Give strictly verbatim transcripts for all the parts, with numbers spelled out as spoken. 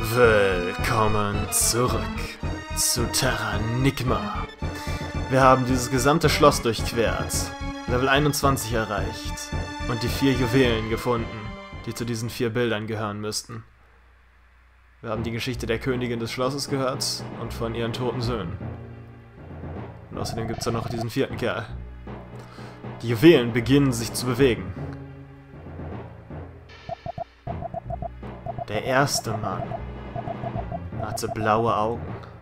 Willkommen zurück zu Terranigma. Wir haben dieses gesamte Schloss durchquert, Level einundzwanzig erreicht und die vier Juwelen gefunden, die zu diesen vier Bildern gehören müssten. Wir haben die Geschichte der Königin des Schlosses gehört und von ihren toten Söhnen. Und außerdem gibt es da noch diesen vierten Kerl. Die Juwelen beginnen sich zu bewegen. Der erste Mann hatte blaue Augen.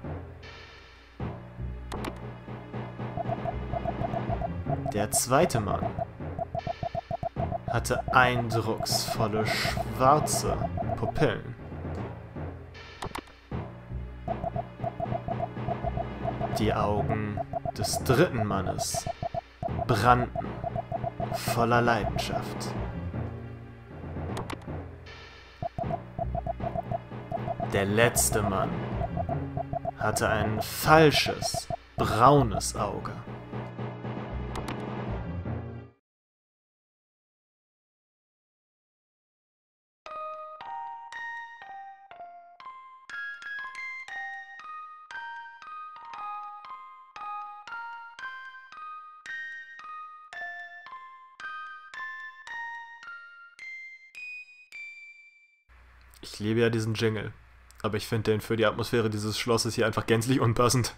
Der zweite Mann hatte eindrucksvolle schwarze Pupillen. Die Augen des dritten Mannes brannten voller Leidenschaft. Der letzte Mann hatte ein falsches, braunes Auge. Ich liebe ja diesen Jingle. Aber ich finde den für die Atmosphäre dieses Schlosses hier einfach gänzlich unpassend.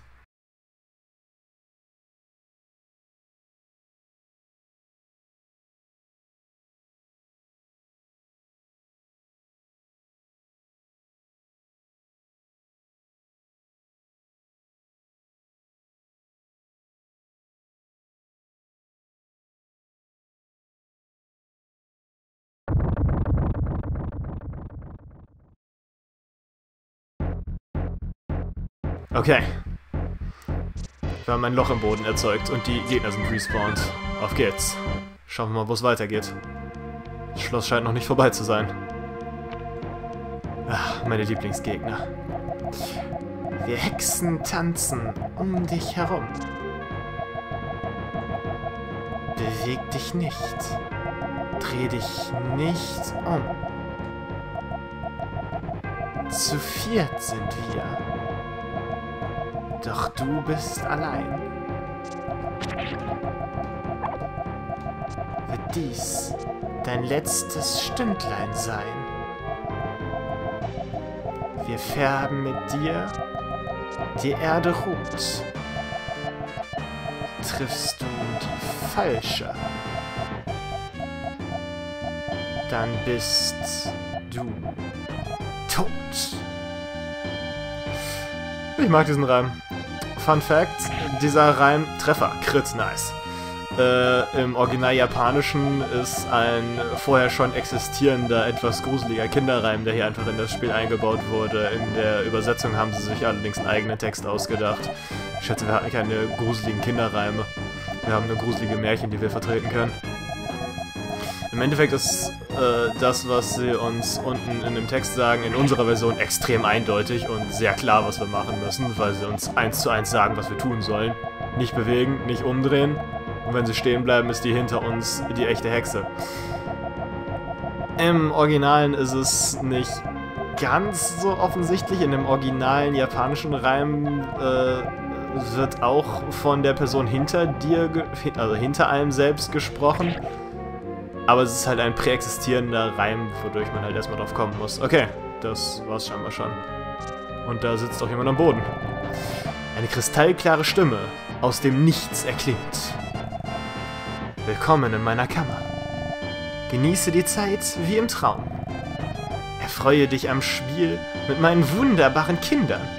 Okay. Wir haben ein Loch im Boden erzeugt und die Gegner sind respawned. Auf geht's. Schauen wir mal, wo es weitergeht. Das Schloss scheint noch nicht vorbei zu sein. Ach, meine Lieblingsgegner. Wir Hexen tanzen um dich herum. Beweg dich nicht. Dreh dich nicht um. Zu viert sind wir. Doch du bist allein. Wird dies dein letztes Stündlein sein? Wir färben mit dir die Erde rot. Triffst du die falsche, dann bist du tot. Ich mag diesen Reim. Fun Fact, dieser Reim, Treffer, Crit, nice. Äh, im Original Japanischen ist ein vorher schon existierender, etwas gruseliger Kinderreim, der hier einfach in das Spiel eingebaut wurde. In der Übersetzung haben sie sich allerdings einen eigenen Text ausgedacht. Ich schätze, wir hatten keine gruseligen Kinderreime. Wir haben nur gruselige Märchen, die wir vertreten können. Im Endeffekt ist äh, das, was sie uns unten in dem Text sagen, in unserer Version extrem eindeutig und sehr klar, was wir machen müssen, weil sie uns eins zu eins sagen, was wir tun sollen. Nicht bewegen, nicht umdrehen. Und wenn sie stehen bleiben, ist die hinter uns die echte Hexe. Im Originalen ist es nicht ganz so offensichtlich. In dem originalen japanischen Reim äh, wird auch von der Person hinter dir, also hinter einem selbst gesprochen. Aber es ist halt ein präexistierender Reim, wodurch man halt erstmal drauf kommen muss. Okay, das war's scheinbar schon. Und da sitzt auch jemand am Boden. Eine kristallklare Stimme aus dem Nichts erklingt. Willkommen in meiner Kammer. Genieße die Zeit wie im Traum. Erfreue dich am Spiel mit meinen wunderbaren Kindern.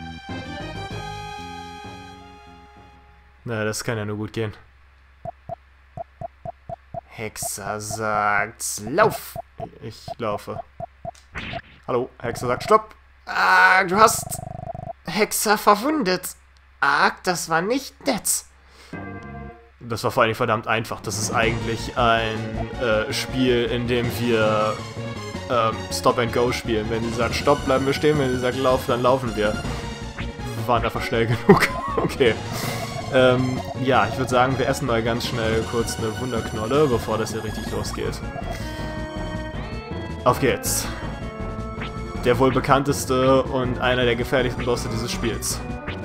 Na, das kann ja nur gut gehen. Hexer sagt, lauf! Ich laufe. Hallo, Hexer sagt, stopp! Ah, du hast Hexer verwundet. Ah, das war nicht nett. Das war vor allem verdammt einfach. Das ist eigentlich ein äh, Spiel, in dem wir ähm, Stop and Go spielen. Wenn sie sagt, stopp, bleiben wir stehen. Wenn sie sagt, lauf, dann laufen wir. Wir waren einfach schnell genug. Okay. Ähm, ja, ich würde sagen, wir essen mal ganz schnell kurz eine Wunderknolle, bevor das hier richtig losgeht. Auf geht's. der wohl bekannteste und einer der gefährlichsten Bosse dieses Spiels.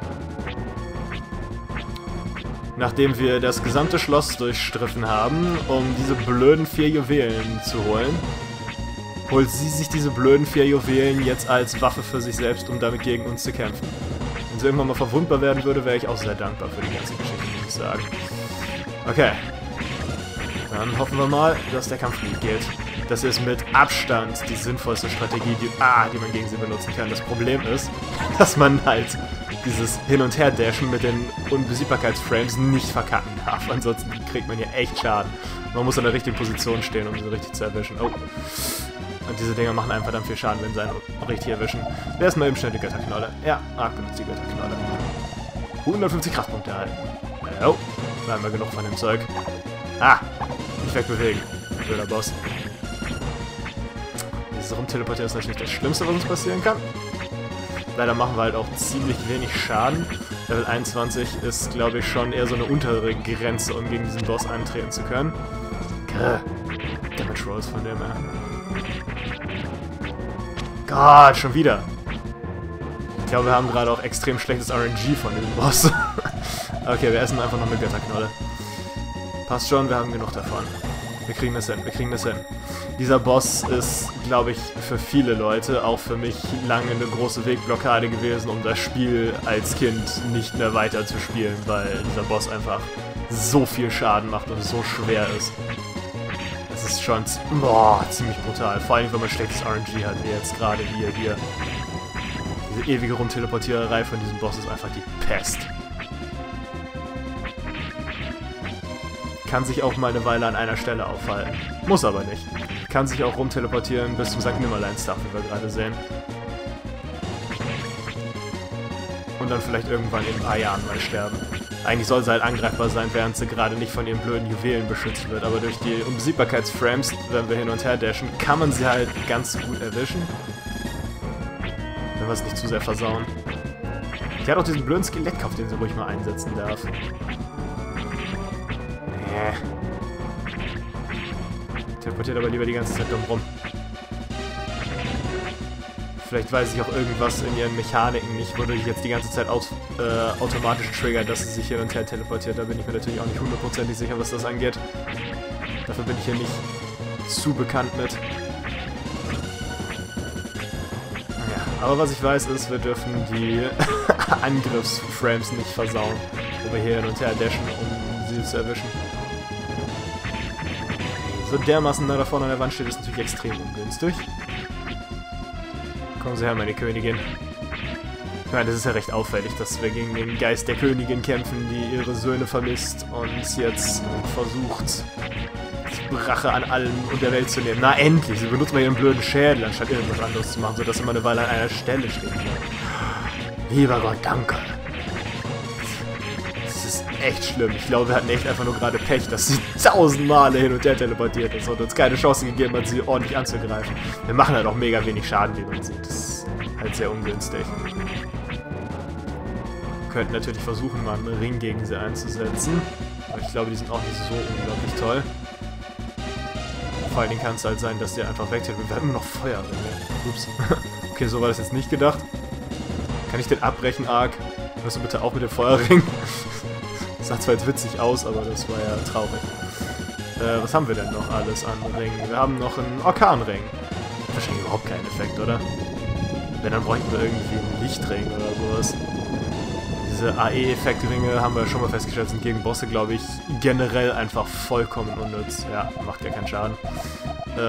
Nachdem wir das gesamte Schloss durchstriffen haben, um diese blöden vier Juwelen zu holen, holt sie sich diese blöden vier Juwelen jetzt als Waffe für sich selbst, um damit gegen uns zu kämpfen. Wenn sie irgendwann mal verwundbar werden würde, wäre ich auch sehr dankbar für die ganze Geschichte, muss ich sagen. Okay. Dann hoffen wir mal, dass der Kampf gut geht. Das ist mit Abstand die sinnvollste Strategie, die, ah, die man gegen sie benutzen kann. Das Problem ist, dass man halt dieses Hin- und Her-Dashen mit den Unbesiegbarkeitsframes nicht verkacken darf. Ansonsten kriegt man hier echt Schaden. Man muss in der richtigen Position stehen, um sie richtig zu erwischen. Oh. Und diese Dinger machen einem verdammt viel Schaden, wenn sie einen richtig erwischen. Erstmal eben schnell die Götterknolle. Ja, Ark benutzt die Götterknolle. hundertfünfzig Kraftpunkte erhalten. Oh, da haben wir genug von dem Zeug. Ah, nicht wegbewegen. Blöder Boss. Dieses Rumteleportieren ist natürlich das Schlimmste, was uns passieren kann. Leider machen wir halt auch ziemlich wenig Schaden. Level einundzwanzig ist, glaube ich, schon eher so eine untere Grenze, um gegen diesen Boss antreten zu können. Grrr. Damage Rolls von dem, ja. Gott, schon wieder. Ich glaube, wir haben gerade auch extrem schlechtes R N G von diesem Boss. Okay, wir essen einfach noch eine Götterknolle. Passt schon, wir haben genug davon. Wir kriegen das hin, wir kriegen das hin. Dieser Boss ist, glaube ich, für viele Leute, auch für mich, lange eine große Wegblockade gewesen, um das Spiel als Kind nicht mehr weiter zu spielen, weil dieser Boss einfach so viel Schaden macht und so schwer ist. Das ist schon boah, ziemlich brutal, vor allem wenn man schlechtes R N G hat, wie jetzt gerade wir hier. Diese ewige Rumteleportiererei von diesem Boss ist einfach die Pest. Kann sich auch mal eine Weile an einer Stelle aufhalten. Muss aber nicht. Kann sich auch rumteleportieren bis zum Sankt Nimmerleins-Tag, wie wir gerade sehen. Und dann vielleicht irgendwann in ein paar Jahren mal sterben. Eigentlich soll sie halt angreifbar sein, während sie gerade nicht von ihren blöden Juwelen beschützt wird. Aber durch die Unbesiegbarkeitsframes, wenn wir hin und her dashen, kann man sie halt ganz gut erwischen. Wenn wir es nicht zu sehr versauen. Die hat auch diesen blöden Skelettkopf, den sie ruhig mal einsetzen darf. Nee. Teleportiert aber lieber die ganze Zeit dumm rum. Vielleicht weiß ich auch irgendwas in ihren Mechaniken nicht, wodurch ich jetzt die ganze Zeit aus, äh, automatisch triggert, dass sie sich hin und her teleportiert. Da bin ich mir natürlich auch nicht hundertprozentig sicher, was das angeht. Dafür bin ich hier nicht zu bekannt mit. Naja, aber was ich weiß ist, wir dürfen die Angriffsframes nicht versauen, wo wir hier hin und her dashen, um sie zu erwischen. So dermaßen nah da vorne an der Wand steht, ist natürlich extrem ungünstig. Kommen Sie her, meine Königin. Ich meine, das ist ja recht auffällig, dass wir gegen den Geist der Königin kämpfen, die ihre Söhne vermisst und jetzt versucht, Rache an allen und der Welt zu nehmen. Na endlich! Sie benutzt mal ihren blöden Schädel, anstatt irgendwas anderes zu machen, sodass sie mal eine Weile an einer Stelle stehen kann. Lieber Gott, danke. Das ist echt schlimm. Ich glaube, wir hatten echt einfach nur gerade Pech, dass sie tausend Male hin und her teleportiert ist und uns keine Chance gegeben hat, sie ordentlich anzugreifen. Wir machen halt auch mega wenig Schaden, wie man sieht. Das ist halt sehr ungünstig. Wir könnten natürlich versuchen, mal einen Ring gegen sie einzusetzen. Aber ich glaube, die sind auch nicht so unglaublich toll. Vor allen Dingen kann es halt sein, dass die einfach wegtilten. Wir haben immer noch Feuerringe. Ups. Okay, so war das jetzt nicht gedacht. Kann ich den abbrechen, Ark? Hörst du bitte auch mit dem Feuerring? Das sah zwar jetzt witzig aus, aber das war ja traurig. Äh, was haben wir denn noch alles an Ringen? Wir haben noch einen Orkanring. Wahrscheinlich überhaupt keinen Effekt, oder? Wenn, dann bräuchten wir irgendwie einen Lichtring oder sowas. Diese A E-Effektringe haben wir schon mal festgestellt, sind gegen Bosse, glaube ich, generell einfach vollkommen unnütz. Ja, macht ja keinen Schaden. Äh,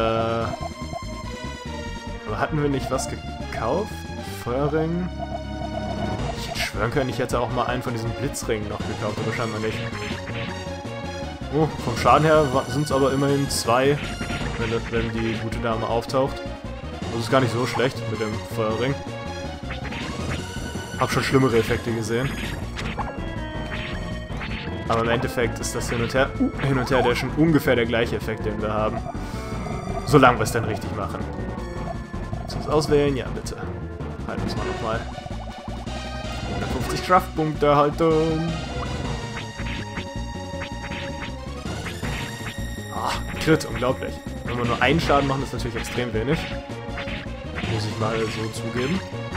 aber hatten wir nicht was gekauft? Feuerring? Ich hätte schwören können, ich hätte auch mal einen von diesen Blitzringen noch gekauft, aber scheinbar nicht. Oh, vom Schaden her sind es aber immerhin zwei, wenn, das, wenn die gute Dame auftaucht. Das ist gar nicht so schlecht mit dem Feuerring. Hab schon schlimmere Effekte gesehen. Aber im Endeffekt ist das Hin und Her, uh, Hin und Her Dashen ungefähr der gleiche Effekt, den wir haben. Solange wir es dann richtig machen. Willst du es auswählen? Ja, bitte. Halten wir es mal nochmal. hundertfünfzig Kraftpunkte erhalten. Ah, Crit, unglaublich. Wenn wir nur einen Schaden machen, ist natürlich extrem wenig. Muss ich mal so zugeben.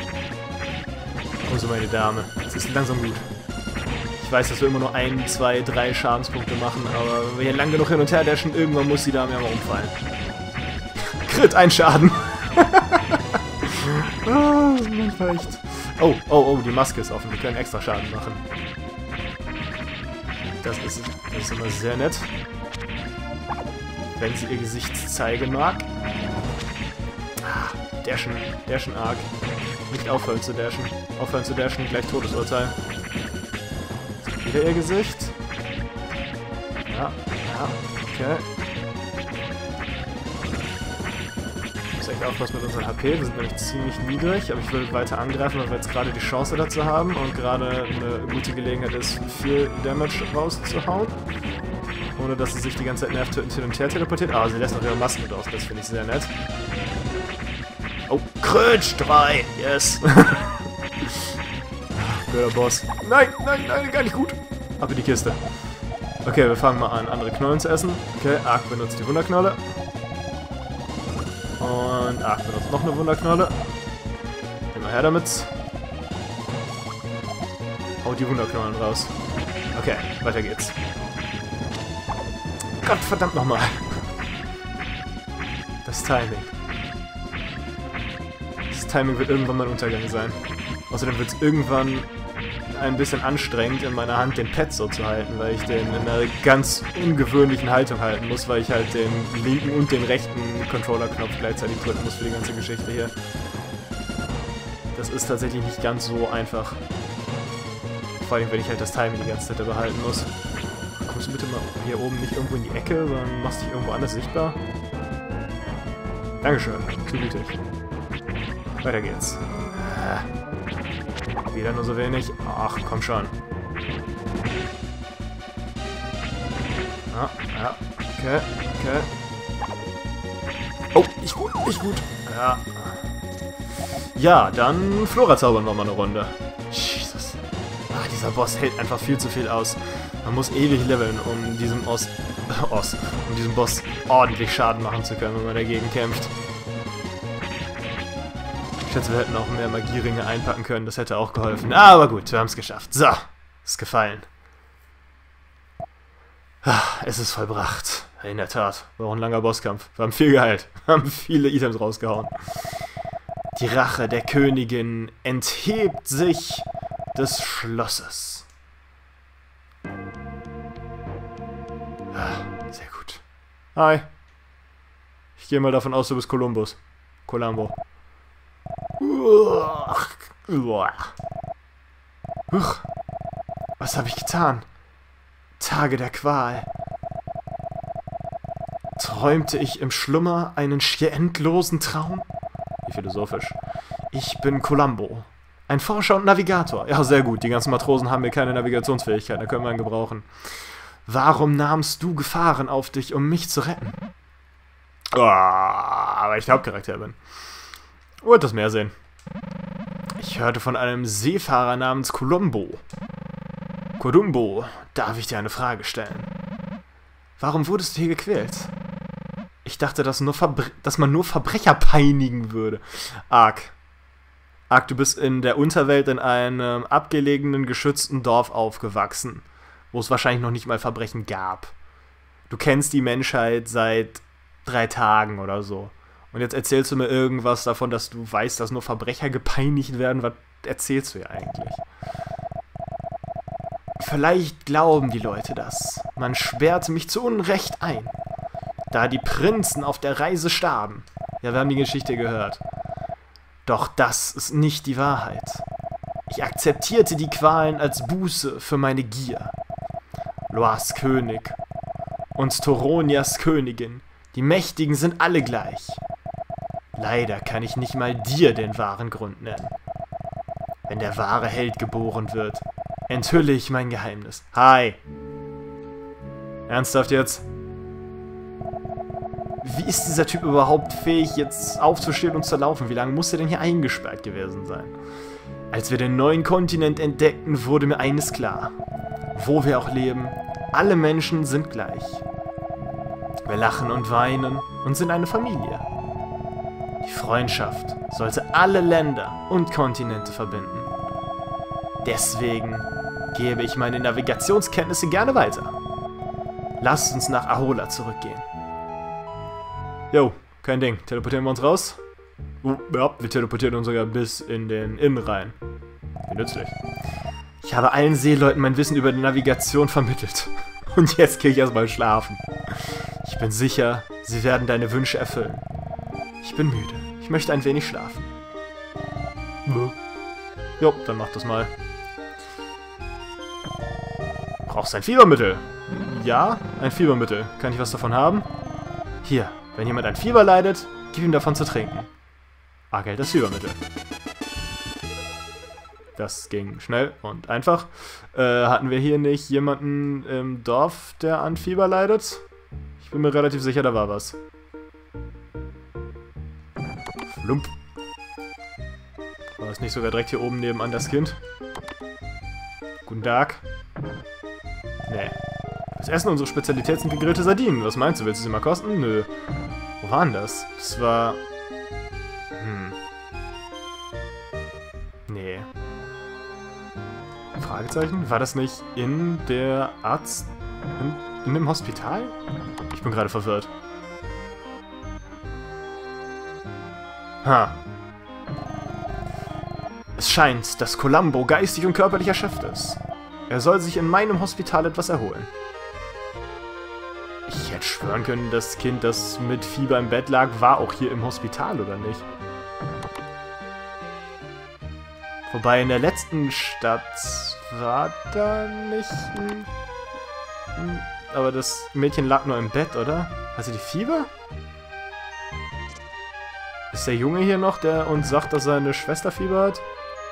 Also meine Dame, es ist langsam gut. Ich weiß, dass wir immer nur ein, zwei, drei Schadenspunkte machen, aber wenn wir hier lang genug hin und her dashen, irgendwann muss die Dame ja mal umfallen. Crit, ein Schaden. Oh, manchmal echt. Oh, oh, oh, die Maske ist offen. Wir können extra Schaden machen. Das ist, das ist immer sehr nett. Wenn sie ihr Gesicht zeigen mag. Ah, dashen, dashen arg. Nicht aufhören zu dashen. Aufhören zu dashen, gleich Todesurteil. Wieder ihr Gesicht. Ja, ja, okay. Ich muss echt aufpassen mit unserem H P, wir sind nämlich ziemlich niedrig, aber ich will weiter angreifen, weil wir jetzt gerade die Chance dazu haben und gerade eine gute Gelegenheit ist, viel Damage rauszuhauen. Ohne dass sie sich die ganze Zeit nervtötend hin und her teleportiert. Ah, sie lässt noch ihre Masken raus, das finde ich sehr nett. Oh, Krötsch, drei, yes. Blöder Boss. Nein, nein, nein, gar nicht gut. Ab in die Kiste. Okay, wir fangen mal an, andere Knollen zu essen. Okay, Ark benutzt die Wunderknolle. Und Ark benutzt noch eine Wunderknolle. Immer her damit. Haut die Wunderknollen raus. Okay, weiter geht's. Gott verdammt nochmal. Das Timing. Das Timing wird irgendwann mein Untergang sein. Außerdem wird es irgendwann ein bisschen anstrengend, in meiner Hand den Pad so zu halten, weil ich den in einer ganz ungewöhnlichen Haltung halten muss, weil ich halt den linken und den rechten Controller-Knopf gleichzeitig drücken muss für die ganze Geschichte hier. Das ist tatsächlich nicht ganz so einfach. Vor allem, wenn ich halt das Timing die ganze Zeit behalten muss. Kommst du bitte mal hier oben nicht irgendwo in die Ecke, sondern machst dich irgendwo anders sichtbar? Dankeschön, gütig. Weiter geht's. Wieder nur so wenig. Ach, komm schon. Ja, ja. Okay, okay. Oh, nicht gut, nicht gut. Ja. Ja, dann Flora zaubern wir mal eine Runde. Jesus. Ah, dieser Boss hält einfach viel zu viel aus. Man muss ewig leveln, um diesem Os, Os, um diesem Boss ordentlich Schaden machen zu können, wenn man dagegen kämpft. Ich schätze, wir hätten auch mehr Magieringe einpacken können, das hätte auch geholfen. Aber gut, wir haben es geschafft. So, ist gefallen. Es ist vollbracht. In der Tat, war auch ein langer Bosskampf. Wir haben viel geheilt, wir haben viele Items rausgehauen. Die Rache der Königin enthebt sich des Schlosses. Sehr gut. Hi. Ich gehe mal davon aus, du bist Kolumbus. Columbo. Was habe ich getan? Tage der Qual. Träumte ich im Schlummer einen schier endlosen Traum? Wie philosophisch. Ich bin Columbo. Ein Forscher und Navigator. Ja, sehr gut. Die ganzen Matrosen haben mir keine Navigationsfähigkeit. Da können wir einen gebrauchen. Warum nahmst du Gefahren auf dich, um mich zu retten? Oh, weil ich der Hauptcharakter bin. Wollt das mehr sehen. Ich hörte von einem Seefahrer namens Columbo. Columbo, darf ich dir eine Frage stellen? Warum wurdest du hier gequält? Ich dachte, dass, nur dass man nur Verbrecher peinigen würde. Ark. Ark, du bist in der Unterwelt in einem abgelegenen, geschützten Dorf aufgewachsen, wo es wahrscheinlich noch nicht mal Verbrechen gab. Du kennst die Menschheit seit drei Tagen oder so. Und jetzt erzählst du mir irgendwas davon, dass du weißt, dass nur Verbrecher gepeinigt werden. Was erzählst du ja eigentlich? Vielleicht glauben die Leute das. Man sperrte mich zu Unrecht ein, da die Prinzen auf der Reise starben. Ja, wir haben die Geschichte gehört. Doch das ist nicht die Wahrheit. Ich akzeptierte die Qualen als Buße für meine Gier. Loas König und Toronias Königin, die Mächtigen sind alle gleich. Leider kann ich nicht mal dir den wahren Grund nennen. Wenn der wahre Held geboren wird, enthülle ich mein Geheimnis. Hi. Ernsthaft jetzt? Wie ist dieser Typ überhaupt fähig, jetzt aufzustehen und zu laufen? Wie lange muss er denn hier eingesperrt gewesen sein? Als wir den neuen Kontinent entdeckten, wurde mir eines klar. Wo wir auch leben, alle Menschen sind gleich. Wir lachen und weinen und sind eine Familie. Die Freundschaft sollte alle Länder und Kontinente verbinden. Deswegen gebe ich meine Navigationskenntnisse gerne weiter. Lasst uns nach Ahola zurückgehen. Jo, kein Ding. Teleportieren wir uns raus? Oh, ja, wir teleportieren uns sogar bis in den Inn rein. Wie nützlich. Ich habe allen Seeleuten mein Wissen über die Navigation vermittelt. Und jetzt gehe ich erstmal schlafen. Ich bin sicher, sie werden deine Wünsche erfüllen. Ich bin müde. Ich möchte ein wenig schlafen. Jo, dann mach das mal. Brauchst du ein Fiebermittel? Ja, ein Fiebermittel. Kann ich was davon haben? Hier, wenn jemand an Fieber leidet, gib ihm davon zu trinken. Bargeld das Fiebermittel. Das ging schnell und einfach. Äh, hatten wir hier nicht jemanden im Dorf, der an Fieber leidet? Ich bin mir relativ sicher, da war was. Flump. War es nicht sogar direkt hier oben nebenan das Kind? Guten Tag. Nee. Das Essen unserer Spezialität sind gegrillte Sardinen. Was meinst du, willst du sie mal kosten? Nö. Wo war denn das? Das war... Hm. Nee. Fragezeichen? War das nicht in der Arzt... In, in dem Hospital? Ich bin gerade verwirrt. Ha. Es scheint, dass Columbo geistig und körperlich erschöpft ist. Er soll sich in meinem Hospital etwas erholen. Ich hätte schwören können, das Kind, das mit Fieber im Bett lag, war auch hier im Hospital, oder nicht? Wobei in der letzten Stadt war da nicht ein... ein aber das Mädchen lag nur im Bett, oder? Hat sie die Fieber? Ist der Junge hier noch, der uns sagt, dass seine Schwester Fieber hat?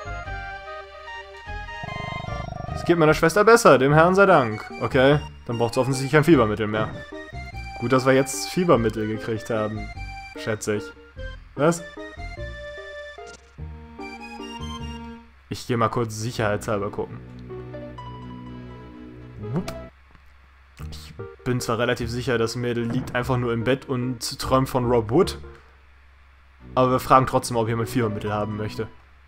Es geht meiner Schwester besser, dem Herrn sei Dank. Okay, dann braucht es offensichtlich kein Fiebermittel mehr. Gut, dass wir jetzt Fiebermittel gekriegt haben, schätze ich. Was? Ich gehe mal kurz sicherheitshalber gucken. Ich bin zwar relativ sicher, das Mädel liegt einfach nur im Bett und träumt von Rob Wood. Aber wir fragen trotzdem, ob jemand Fiebermittel haben möchte.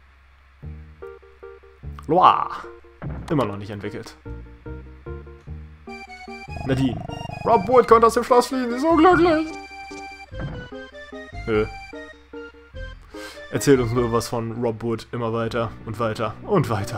Loa. Immer noch nicht entwickelt. Nadine. Rob Wood konnte aus dem Schloss fliehen, sie ist so glücklich. Nö. Erzählt uns nur was von Rob Wood immer weiter und weiter und weiter.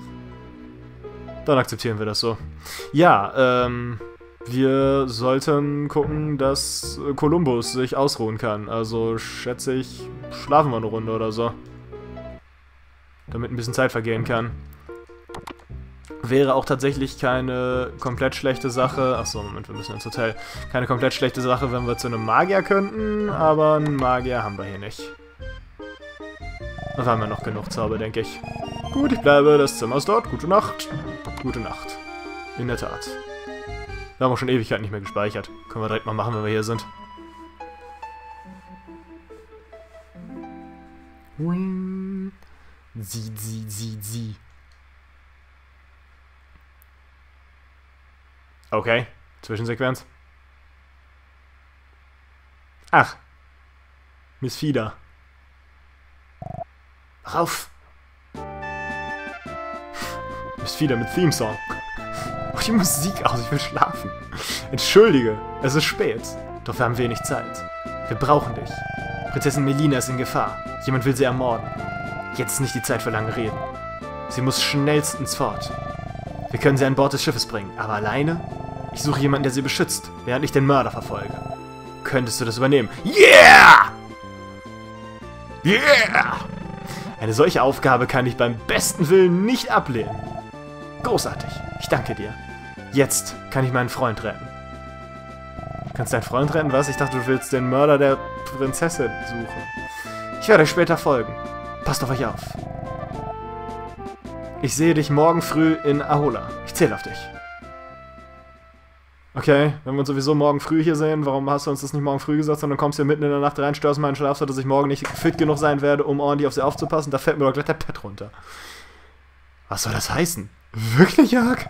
Dann akzeptieren wir das so. Ja, ähm... wir sollten gucken, dass Columbus sich ausruhen kann. Also schätze ich, schlafen wir eine Runde oder so. Damit ein bisschen Zeit vergehen kann. Wäre auch tatsächlich keine komplett schlechte Sache. Achso, Moment, wir müssen ins Hotel. Keine komplett schlechte Sache, wenn wir zu einem Magier könnten, aber einen Magier haben wir hier nicht. Da haben wir noch genug Zauber, denke ich. Gut, ich bleibe. Das Zimmer ist dort. Gute Nacht. Gute Nacht. In der Tat. Wir haben auch schon Ewigkeit nicht mehr gespeichert. Können wir direkt mal machen, wenn wir hier sind. Sie, sie, sie, sie. Okay. Zwischensequenz. Ach. Miss Fieder. Rauf. Miss Fieder mit Theme-Song. Oh, die Musik aus, ich will schlafen. Entschuldige, es ist spät. Doch wir haben wenig Zeit. Wir brauchen dich. Prinzessin Melina ist in Gefahr. Jemand will sie ermorden. Jetzt ist nicht die Zeit für lange Reden. Sie muss schnellstens fort. Wir können sie an Bord des Schiffes bringen, aber alleine? Ich suche jemanden, der sie beschützt, während ich den Mörder verfolge. Könntest du das übernehmen? Yeah! Yeah! Eine solche Aufgabe kann ich beim besten Willen nicht ablehnen. Großartig. Ich danke dir. Jetzt kann ich meinen Freund retten. Kannst du deinen Freund retten? Was? Ich dachte, du willst den Mörder der Prinzessin suchen. Ich werde euch später folgen. Passt auf euch auf. Ich sehe dich morgen früh in Ahola. Ich zähle auf dich. Okay, wenn wir uns sowieso morgen früh hier sehen, warum hast du uns das nicht morgen früh gesagt, sondern kommst hier mitten in der Nacht rein, störst meinen Schlaf, so dass ich morgen nicht fit genug sein werde, um ordentlich auf sie aufzupassen? Da fällt mir doch gleich der Pet runter. Was soll das heißen? Wirklich, Jörg?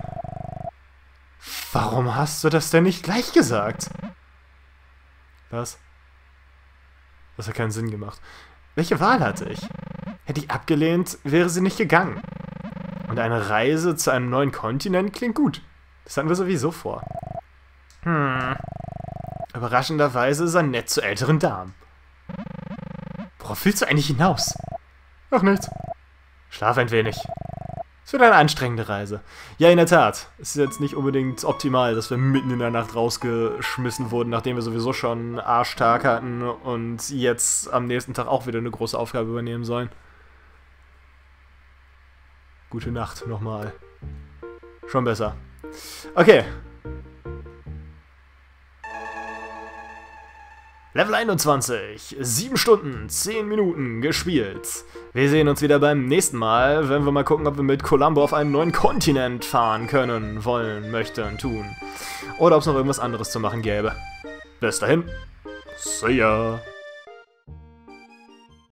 Warum hast du das denn nicht gleich gesagt? Was? Das hat keinen Sinn gemacht. Welche Wahl hatte ich? Hätte ich abgelehnt, wäre sie nicht gegangen. Und eine Reise zu einem neuen Kontinent klingt gut. Das hatten wir sowieso vor. Hm. Überraschenderweise ist er nett zu älteren Damen. Worauf willst du eigentlich hinaus? Ach, nichts. Schlaf ein wenig. Es wird eine anstrengende Reise. Ja, in der Tat. Es ist jetzt nicht unbedingt optimal, dass wir mitten in der Nacht rausgeschmissen wurden, nachdem wir sowieso schon einen Arschtag hatten und jetzt am nächsten Tag auch wieder eine große Aufgabe übernehmen sollen. Gute Nacht nochmal. Schon besser. Okay. Level einundzwanzig. sieben Stunden, zehn Minuten gespielt. Wir sehen uns wieder beim nächsten Mal, wenn wir mal gucken, ob wir mit Columbo auf einen neuen Kontinent fahren können, wollen, möchten, tun. Oder ob es noch irgendwas anderes zu machen gäbe. Bis dahin. See ya.